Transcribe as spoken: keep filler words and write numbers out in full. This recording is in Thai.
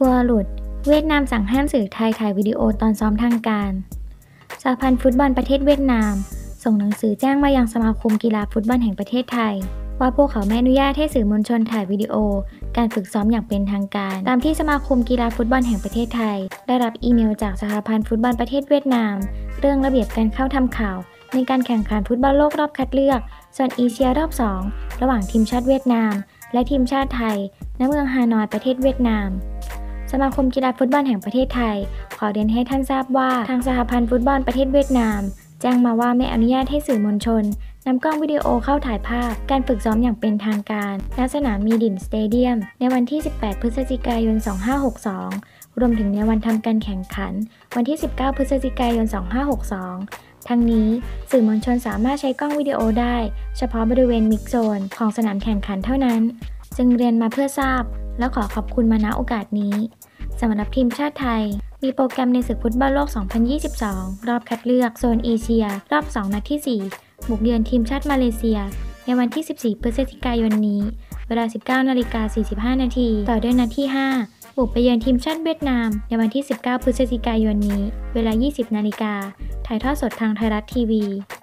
ทัวร์หลุดเวียดนามสั่งห้ามสื่อไทยถ่ายวิดีโอตอนซ้อมทางการสหพันธ์ฟุตบอลประเทศเวียดนามส่งหนังสือแจ้งมายังสมาคมกีฬาฟุตบอลแห่งประเทศไทยว่าพวกเขาไม่อนุญาตให้สื่อมวลชนถ่ายวิดีโอการฝึกซ้อมอย่างเป็นทางการตามที่สมาคมกีฬาฟุตบอลแห่งประเทศไทยได้รับอีเมลจากสหพันธ์ฟุตบอลประเทศเวียดนามเรื่องระเบียบการเข้าทำข่าวในการแข่งขันฟุตบอลโลกรอบคัดเลือกโซนเอเชียรอบสองระหว่างทีมชาติเวียดนามและทีมชาติไทยณเมืองฮานอยประเทศเวียดนามสมาคมกีฬาฟุตบอลแห่งประเทศไทยขอเรียนให้ท่านทราบว่าทางสหพันธ์ฟุตบอลประเทศเวียดนามแจ้งมาว่าไม่อนุญาตให้สื่อมวลชนนำกล้องวิดีโอเข้าถ่ายภาพการฝึกซ้อมอย่างเป็นทางการณสนามมีดินสเตเดียมในวันที่สิบแปดพฤศจิกายนสองพันห้าร้อยหกสิบสองรวมถึงในวันทำการแข่งขันวันที่สิบเก้าพฤศจิกายนสองพันห้าร้อยหกสิบสองทั้งนี้สื่อมวลชนสามารถใช้กล้องวิดีโอได้เฉพาะบริเวณมิกโซนของสนามแข่งขันเท่านั้นจึงเรียนมาเพื่อทราบและขอขอบคุณมาณโอกาสนี้สำหรับทีมชาติไทยมีโปรแกรมในศึกฟุตบอลโลก สองพันยี่สิบสอง รอบคัดเลือกโซนเอเชียรอบสองนัดที่สี่บุกเยือนทีมชาติมาเลเซียในวันที่สิบสี่พฤศจิกายนนี้เวลา สิบเก้านาฬิกาสี่สิบห้านาทีต่อด้วยนัดที่ห้าบุกไปเยือนทีมชาติเวียดนามในวันที่สิบเก้าพฤศจิกายนนี้เวลา ยี่สิบนาฬิกาถ่ายทอดสดทางไทยรัฐทีวี